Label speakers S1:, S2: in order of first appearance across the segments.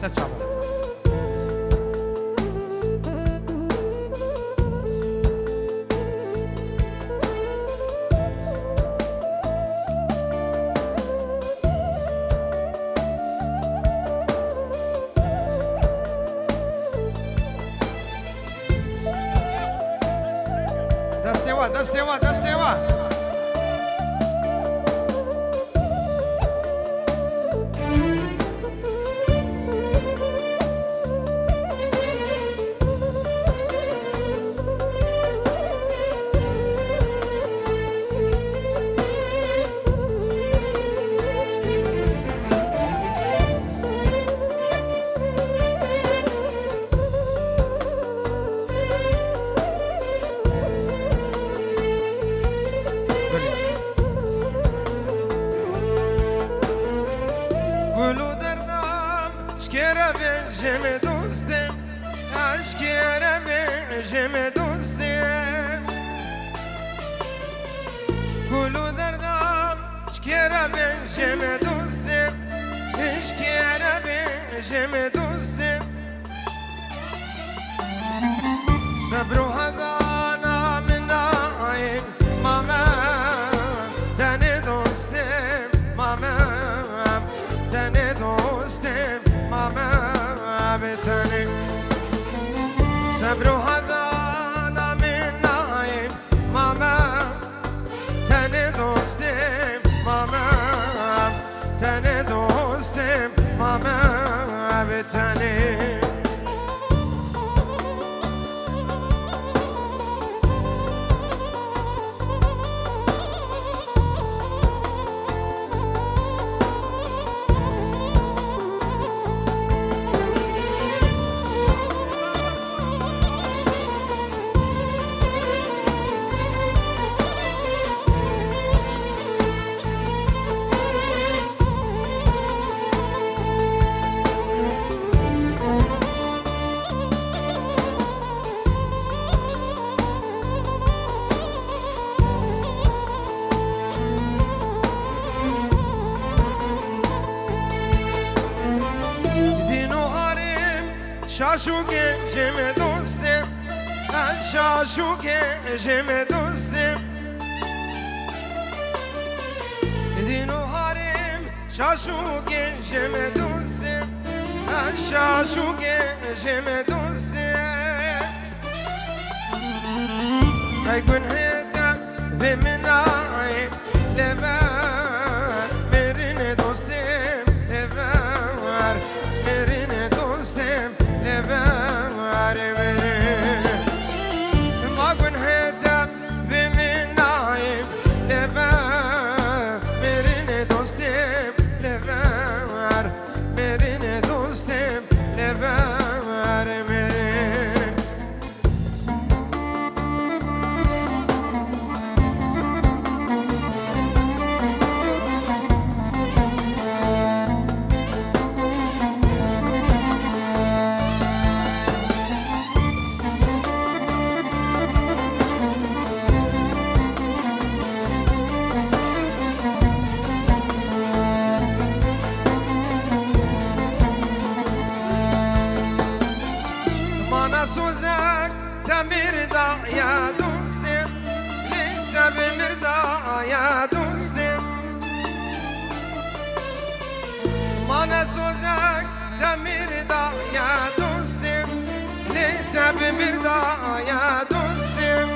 S1: سر چاوا
S2: دست نوا
S3: جم دوستم اشکرم جم دوستم گلو دردم اشکرم جم دوستم اشکرم جم دوستم صبر و هدانا من نایم ماما تن دوستم ماما تن دوستم ماما بتنی صبر و هدانا من نایم ماما تن دوستم ماما تن دوستم ماما بتنی شاشوکه جم دوستم شاشوکه جم دوستم دینو هارم شاشوکه جم دوستم شاشوکه جم دوستم ایکن هتا به منای لبر مرین دوستم لبر مرین دوستم لبر مرین ما کن هتا به منای لبر مرین دوستم لبر مرین دوستم لبر مرین سوزک تمیر دا یا دوستم لیتا بمیر دا یا دوستم مانا سوزک تمیر دا یا دوستم لیتا بمیر دا یا دوستم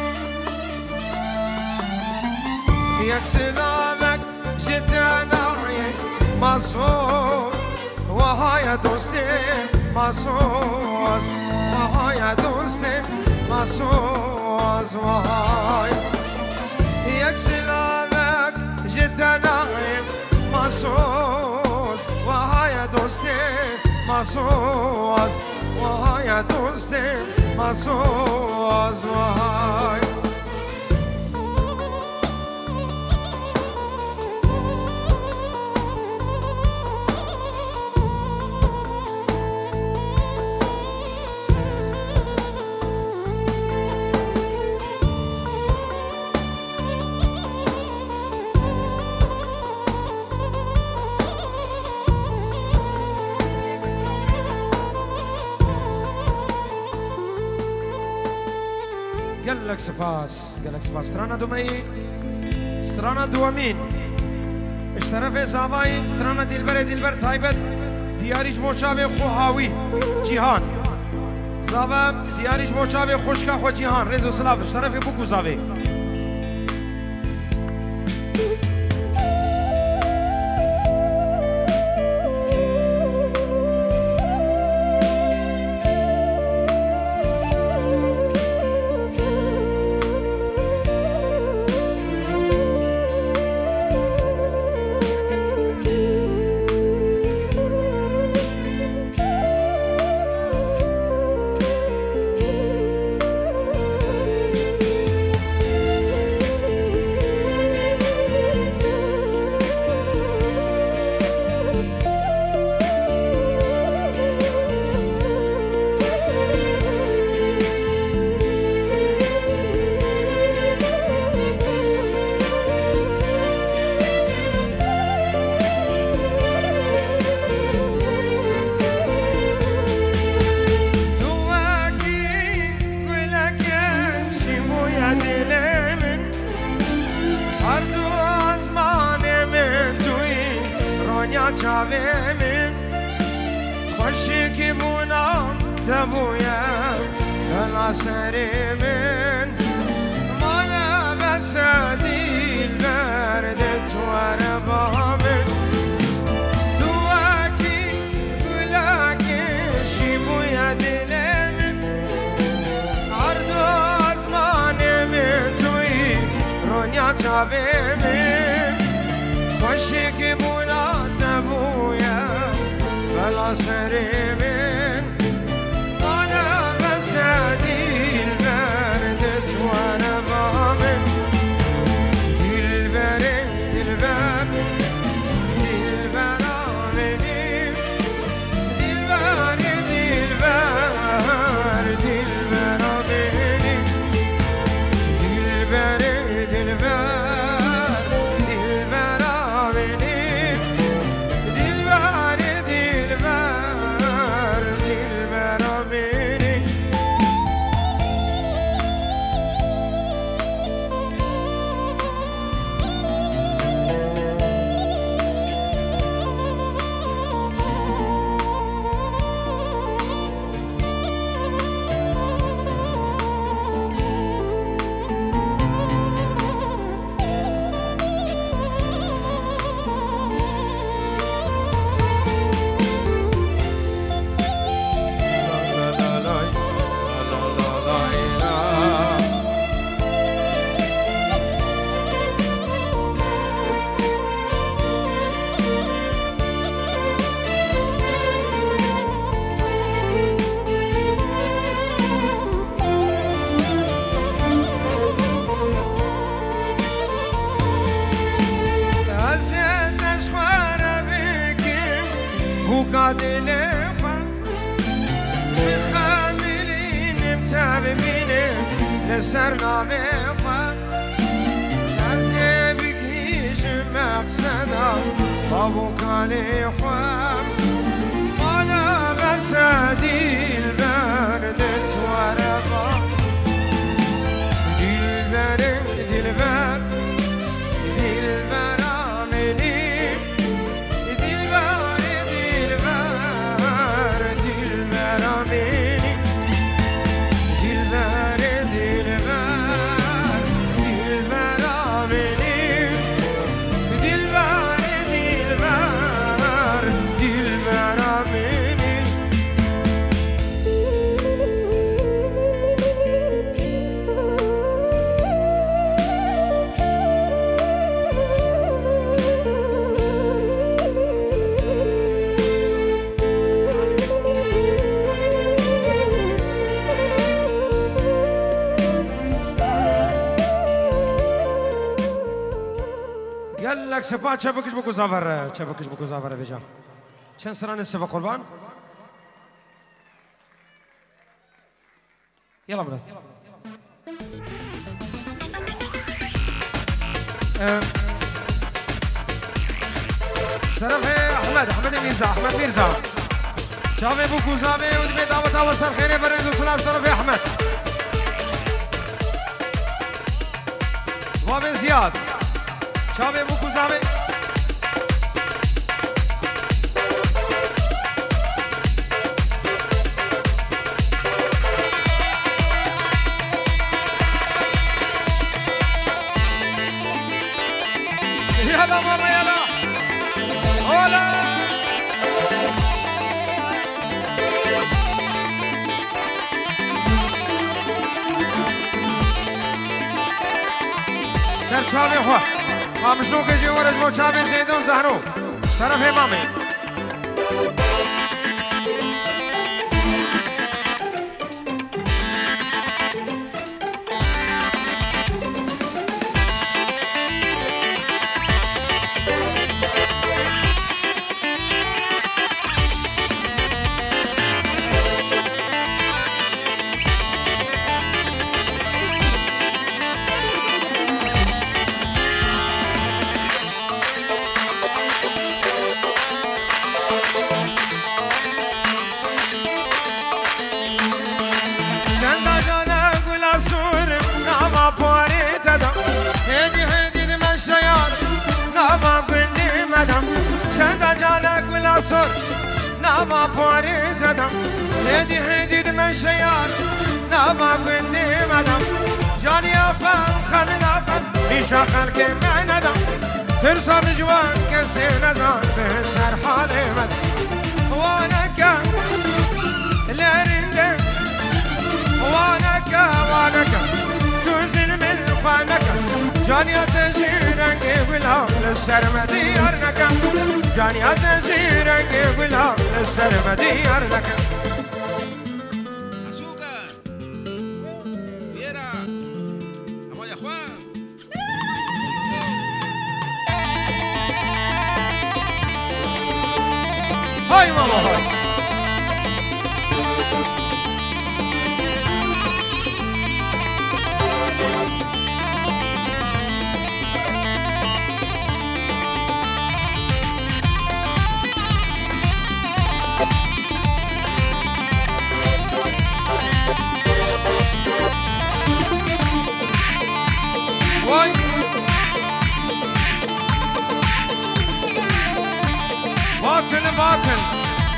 S3: یک سلامک جتنای مصفور وهای دوستم مصفور وهای دوستم مسوز وهای یک سلامک جتنایم مسوز وهای دوستم مسوز وهای دوستم مسوز وهای لك سفاس قال لك سفاس سترانا دومي سترانا دوامين اشترف زاوي سترانا دلبر تايبت دياريش موچاوي خو هاوي جيهان زاوام دياريش موچاوي خوشكا خو جيهان رزو سلاف اشترف بوكو زاوي چاویمین خوشی که بونم تبویم دل سریمین مالا بس دیل برد تو عربامین تو اکی گلاکی شیبوی دلمین هر دو آزمانمین توی رونیا چاویمین خوشی که بونم تبویم بلا سریمین مالا بس دیل برد تو عربامین دلبر آمینیم دلبر آمینیم سرنامه خواه نزده بگیش مقصدم بابو کالی خواه مالا بس دیل برد تو عربا دلبر آمینیم دلبر آمینیم لك سفا چبکش بکو زاور چبکش بکو زاور بجا چند سرانه سفا قربان يلا مرات شرف احمد ميرزا شافي بوكو زابي ودي دعوة وصل خير برز وسلام شرف احمد وابن زياد شابي بوكو زامي يلا والله يلا هولا سر چاوی خواه خامشنو که جیورش با چاوی زیدون زهرو طرف امامی صر نما پاری دادم هدی من شیار نما گندی مدام جانی آفم خمل آفم ریشا خلق من ندم ترسم جوان کسی نزان به سر حال من وانکا لرنده وانکا تو ظلم الخوانکا جانی تجیرنگی بلا لسر مدیار نکم جانی تجیرنگی بلا لسر مدیار نکم
S1: Azúcar, Fiera, Amaya Juan.
S3: های ماما های وای باطل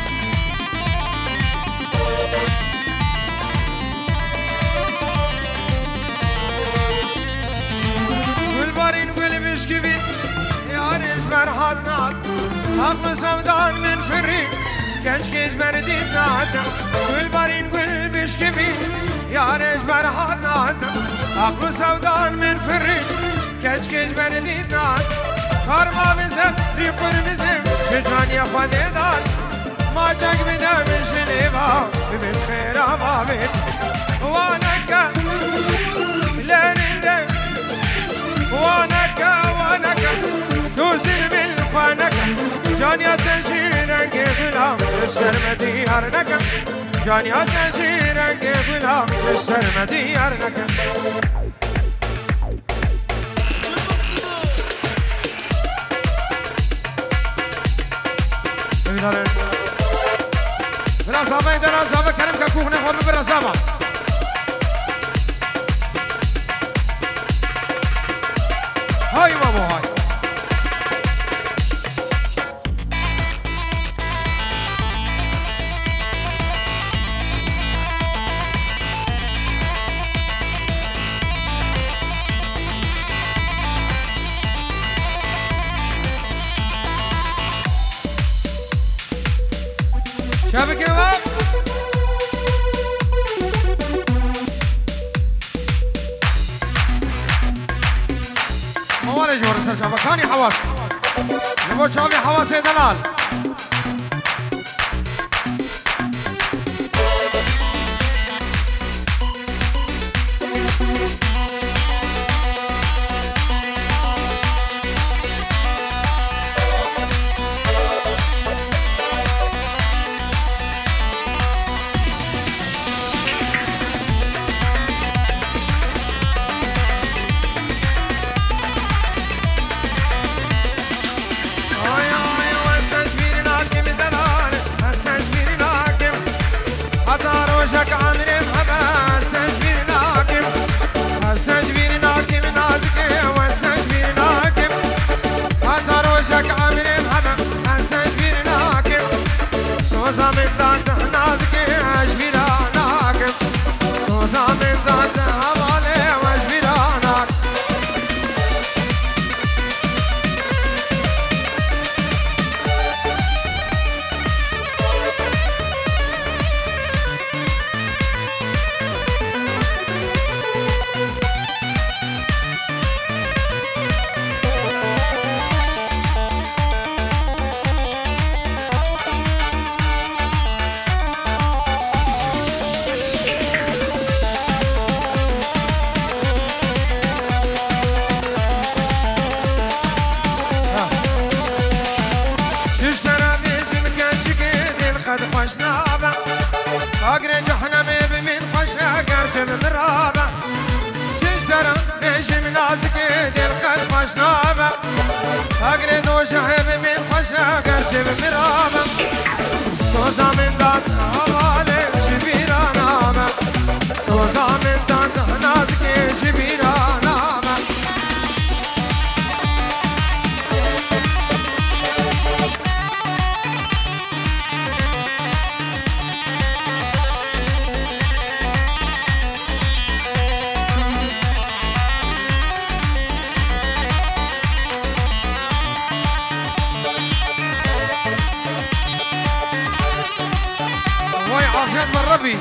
S3: گل بارین گل بشکوی یارش برهاد ناد حق سودان من فری گنج کش بردید نادم گل بارین گل بشکوی یارش برهاد ناد حق سودان من فری گنج کش بردید ناد کارما بزم ریپر بزم چجانی خواده داد ما جگ بدم شلیبا ببین خیرا بابید وانکا لرنده وانکا تو ظلم الخوانکا جانیا تجیرنگی غلام لسر مدیار نکم جانیا تجیرنگی غلام لسر مدیار نکم براسابه دراسابه کرم که کوخ نخواه براسابه های بابا های شبه که وقت موالج ورسل شبه خانی حواس نبو شابي حواس دلال قد خوش نابه باقر جحنمي بمن خوش اقرت بمرابه جزرم نجم نازك دل خد خوش نابه باقر دوشه بمن خوش اقرت بمرابه سوزا من داد حواله جبيرانامه سوزا من داد نازك جبيرانامه عافية من ربي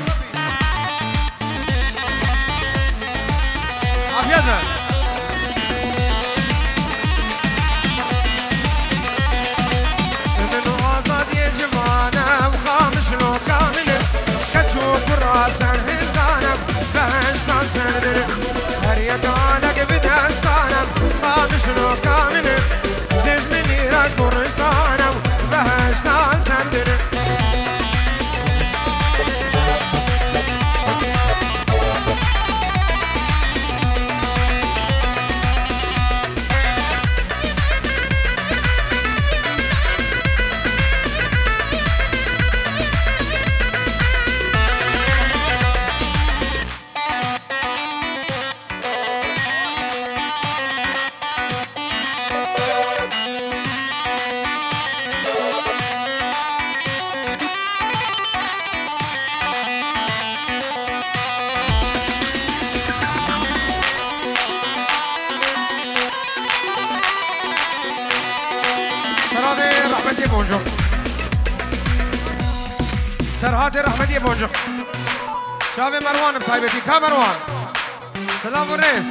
S3: عافيتنا من وسط يا جمانة وخامس لو كامل كتشوف الراس الهزانة بهشتان سندر هريا قالك بدهستانة خامس لو كامل جديش مني راك برستانة بهشتان سندر بونجور سرهاد رحمتي بونجور شابي مروان بطيبتي كا مروان سلام والرئيس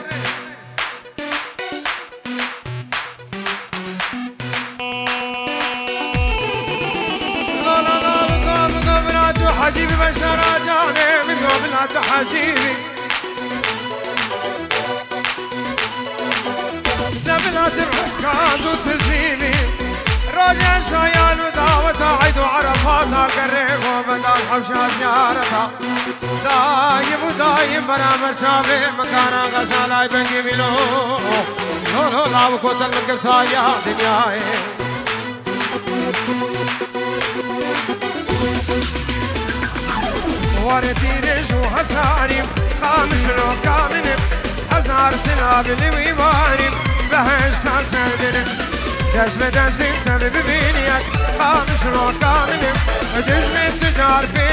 S3: لا لا لا بقابلات حجيبي بشر جاني بقابلات حجيبي زبلات الركاز وتزيني راجع شايل وداوة عيد وعرفاتها قريب وبدا الحوشة زيارتها دايم ودايم برامر شافي مكانا غزالة بنجي بلو لو لا وكوت المقلتا يا دنياي وردينش وحساري خامس لو كامل هزار سنة بالويماني بهشتان سندن دست به دست تبه ببینید خامش رو کاملیم دشمن تجار